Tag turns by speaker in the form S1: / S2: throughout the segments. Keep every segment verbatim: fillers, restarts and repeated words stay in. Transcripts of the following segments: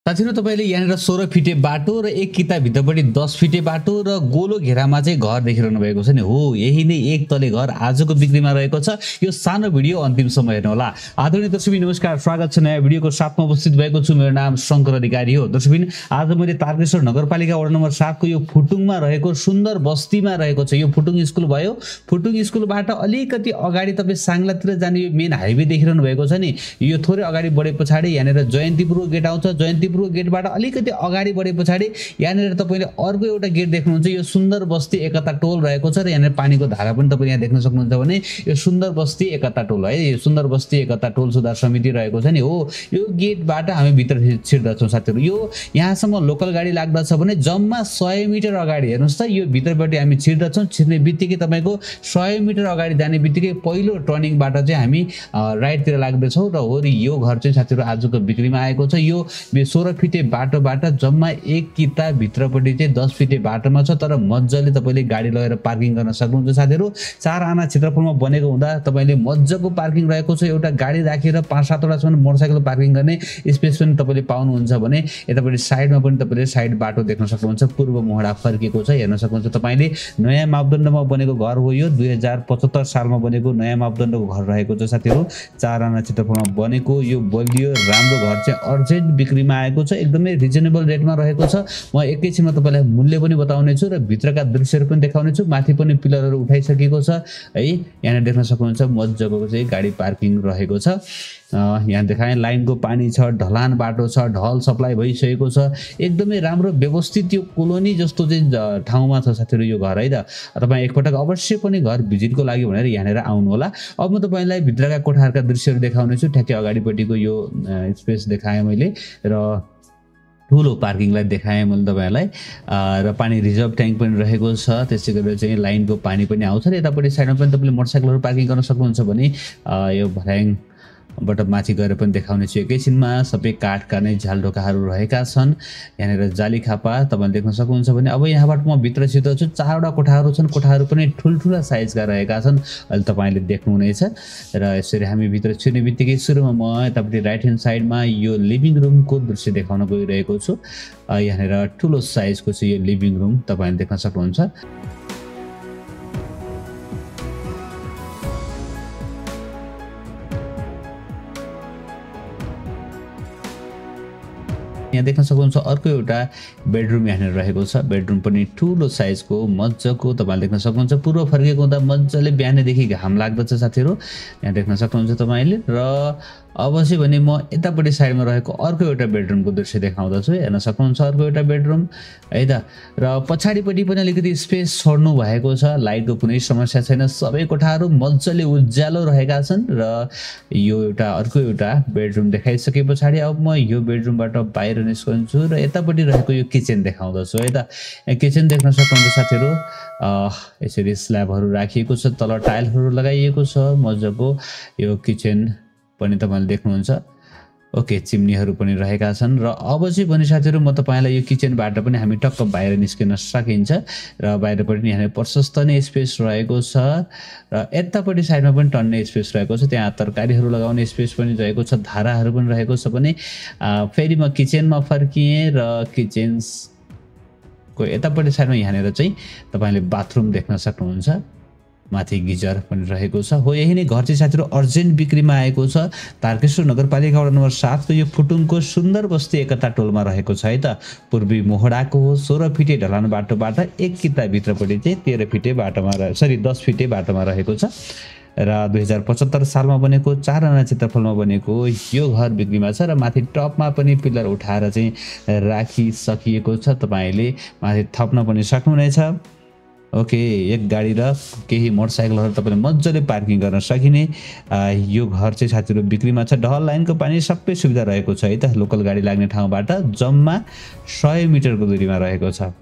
S1: साथीहरु तपाईले यहाँनिर सोह्र फिटे बाटो र एक किता भित्रपट्टि दस फिटे बाटो र गोलो घेरामा चाहिँ घर देखिरहनु भएको छ नि। हो यही नै एक तले घर आजको बिक्रीमा रहेको छ। यो सानो भिडियो अन्तिमसम्म हेर्नु होला। आदरणीय दर्शकबिन नमस्कार, स्वागत छ नयाँ भिडियोको साथमा उपस्थित भएको छु। मेरो नाम शंकर अधिकारी हो। दर्शकबिन आज मैले तारकेश्वर नगरपालिका वडा नम्बर सात को यो फुटुङमा रहेको सुन्दर बस्तीमा रहेको छ। यो फुटुङ स्कुल भयो। फुटुङ स्कुलबाट अलिकति अगाडि तपाई सांगलातिर जाने यो मेन हाइवे देखिरहनु भएको छ नि। यो थोरै अगाडि बढे पछाडी यहाँनिर जयन्तीपुर गेट आउँछ। जयन्तीपुर गेटबाट अलिकति अगाडि बढे पछाडी यहाँनिर तपाईले अर्को एउटा गेट देख्नुहुन्छ। यो सुन्दर बस्ती एकता टोल रहेको छ र यहाँनिर पानीको धारा पनि तपाईले यहाँ देख्न सक्नुहुन्छ भने यो सुन्दर बस्ती एकता टोल है। यो सुन्दर बस्ती एकता टोल सुधार समिति रहेको छ नि। हो यो गेटबाट हामी भित्र छिर्दछौँ साथीहरु। यो यहाँसम्म लोकल गाडी लाग्दछ भने जम्मा सय मिटर अगाडि हेर्नुस् त यो भित्रपट्टि हामी छिर्दछौँ। छिर्ने बित्तिकै तपाईको सय मिटर अगाडि जाने बित्तिकै पहिलो टर्निङबाट चाहिँ हामी राइटतिर लाग्दैछौँ र हो यो घर चाहिँ साथीहरु आजको बिक्रीमा आएको छ। यो सोह्र फिटे बाटोबाट जम्मा एक किता भित्रपट्टि चाहिँ दस फिटे बाटोमा छ, तर मज्जाले तपाईले गाडी लगेर पार्किङ गर्न सक्नुहुन्छ साथीहरु। चार आना क्षेत्रफलमा बनेको हुँदा तपाईले मज्जाको पार्किङ रहेको छ। एउटा गाडी राखेर पाँच सातवटा सम्म मोटरसाइकल पार्किङ गर्ने स्पेस पनि तपाईले पाउनुहुन्छ भने यतापट्टि साइडमा पनि तपाईले साइड बाटो देख्न सक्नुहुन्छ। पूर्व मोहडा फर्केको छ, हेर्न सक्नुहुन्छ तपाईले। नयाँ मापदण्डमा बनेको घर हो यो। दुई हजार पचहत्तर सालमा बनेको नयाँ मापदण्डको घर रहेको छ साथीहरु। चार आना क्षेत्रफलमा बनेको यो बलियो राम्रो घर चाहिँ अर्जेन्ट बिक्रीमा आएको छ। एकदमै रिजनेबल रेटमा रहेको छ। म एकैछिनमा तपाईलाई मूल्य पनि बताउने छु र भित्रका दृश्यहरू पनि देखाउने छु। माथि पनि पिलरहरू उठाइसकेको छ है। यहाँ देख्न सक्नुहुन्छ मज्जाको चाहिँ गाडी पार्किङ रहेको छ। यहाँ देखाए लाइनको पानी छ, ढलान बाटो छ, ढल सप्लाई भइसकेको छ। एकदमै राम्रो व्यवस्थित यो कोलोनी जस्तो चाहिँ ठाउँमा छ साथीहरु यो घर है त। तपाई एकपटक अवश्य पनि घर भिजिटको लागि भनेर यहाँनिर आउनु होला। अब म तपाईलाई भित्रका कोठाहरूका दृश्यहरू देखाउने छु। ठ्याक्कै अगाडिपट्टिको यो स्पेस देखाएँ मैले र ठुलो पार्किङलाई देखाएँ मैले तपाईहरुलाई र पानी रिजर्भ ट्याङ्क पनि रहेको छ। त्यसै गरेर चाहिँ लाइनको पानी पनि आउँछ र यतापट्टि साइडमा पनि तपाईले मोटरसाइकलहरू पार्किङ गर्न सक्नुहुन्छ भने यो भर्याङ बाट माथि गएर पनि देखाउने छु एकैछिनमा। सबै काठका नै झ्यालढोकाहरू रहेका छन्। यहाँनिर जाली खापा तपाईले देख्न सक्नुहुन्छ भने अब यहाँबाट म भित्र छिर्दछु। चारवटा कोठाहरू छन्। कोठाहरू पनि ठुल्ठुला साइजका रहेका छन्। अहिले तपाईले देख्नुहुनेछ र यसरी हामी भित्र छिर्ने बित्तिकै सुरुमा म यतापट्टि राइट ह्यान्ड साइडमा यो लिभिङ रुमको दृश्य देखाउन गइरहेको छु। यहाँनिर ठुलो साइजको चाहिँ यो लिभिङ रुम तपाईले देख्न सक्नुहुन्छ। यहाँ देख्न सक्नुहुन्छ अर्को एउटा बेडरुम यहाँनिर रहेको छ। बेडरुम पनि ठुलो साइजको मज्जाको तपाईले देख्न सक्नुहुन्छ। पूर्व फर्केको हुँदा मज्जाले बिहानैदेखि घाम लाग्दछ साथीहरु। यहाँ देख्न सक्नुहुन्छ तपाईले र अब चाहिँ भने म यतापट्टि साइडमा रहेको अर्को एउटा बेडरुमको दृश्य देखाउँदछु। हेर्न सक्नुहुन्छ अर्को एउटा बेडरुम है त। र पछाडिपट्टि पनि अलिकति स्पेस छोड्नु भएको छ। लाइटको कुनै समस्या छैन। सबै कोठाहरू मज्जाले उज्यालो रहेका छन् र यो एउटा अर्को एउटा बेडरुम देखाइसके पछाडी अब म यो बेडरुमबाट बाहिर निस्कन्छु र यतापट्टि रहेको यो किचन देखाउँदछु है त। किचन देख्न सक्नुहुन्छ साथीहरु। यसरी स्ल्याबहरू राखिएको छ, तल टाइलहरू लगाइएको छ मज्जाको। यो किचन पनि तपाईले देख्नुहुन्छ। ओके, चिम्नीहरू पनि रहेका छन् र अब चाहिँ भने साथीहरु म तपाईलाई यो किचनबाट पनि हामी टक्क बाहिर निस्किन सकिन्छ र बाहिर पनि यहाँ प्रशस्त नै स्पेस रहेको छ र यतापट्टि साइडमा पनि टन्ने स्पेस रहेको छ। त्यहाँ तरकारीहरू लगाउने स्पेस पनि रहेको छ, धाराहरू पनि रहेको छ। भने फेरि म किचनमा फर्किएँ र किचनको यतापट्टि साइडमा यहाँनिर चाहिँ तपाईले बाथरुम देख्न सक्नुहुन्छ। माथि गिजर पनि रहेको छ। हो यही नै घर चाहिँ साथीहरु अर्जेन्ट बिक्रीमा आएको छ। तारकेश्वर नगरपालिका वडा नम्बर सात को यो फुटुङको सुन्दर बस्ती एकता टोलमा रहेको छ है त। पूर्वी मोहडाको हो। सोह्र फिटे ढलान बाटोबाट एक किता भित्रपट्टि चाहिँ तेह्र फिटे बाटोमा सरी दस फिटे बाटोमा रहेको छ र दुई हजार पचहत्तर सालमा बनेको चार आना क्षेत्रफलमा बनेको यो घर बिक्रीमा छ र माथि टपमा पनि पिलर उठाएर चाहिँ राखिसकिएको छ। तपाईले माथि थप्न पनि सक्नुहुनेछ। ओके, एक गाडी र केही मोटरसाइकलहरू तपाईले मज्जाले पार्किङ गर्न सकिने यो घर चाहिँ साथीहरु बिक्रीमा छ। ढल लाइनको पानी सबै सुविधा रहेको छ है त। लोकल गाडी लाग्ने ठाउँबाट जम्मा सय मिटरको दूरीमा रहेको छ।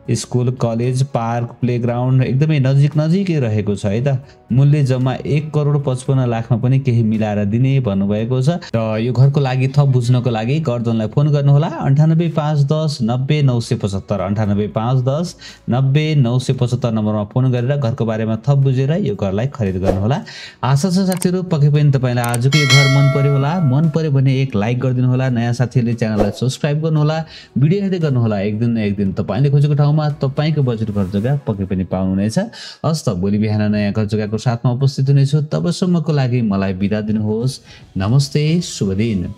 S1: स्कुल, कलेज, पार्क, प्लेग्राउन्ड एकदमै नजिक नजिकै रहेको छ है त। मूल्य जम्मा एक करोड पचपन्न लाखमा पनि केही मिलाएर दिने भन्नुभएको छ। र यो घरको लागि थप बुझ्नको लागि गर्दनलाई फोन गर्नुहोला अन्ठानब्बे पाँच दस नब्बे नौ सय पचहत्तर अन्ठानब्बे पाँच दस नब्बे नौ सय पचहत्तर नम्बरमा फोन गरेर घरको बारेमा थप बुझेर यो घरलाई खरिद गर्नुहोला। आशा छ साथीहरू पक्कै पनि तपाईँलाई आजको यो घर मन पर्यो होला। मन पर्यो भने एक लाइक गरिदिनु होला। नयाँ साथीहरूले च्यानललाई सब्सक्राइब गर्नुहोला। भिडियो हेर्दै गर्नुहोला। एक दिन न एक दिन तपाईँले खोजेको ठाउँमा तपाईँको बजेट घर जग्गा पक्कै पनि पाउनुहुनेछ। हस् त भोलि बिहान नयाँ घर जग्गाको साथमा उपस्थित हुनेछु। तबसम्मको लागि मलाई बिदा दिनुहोस्। नमस्ते, शुभ दिन।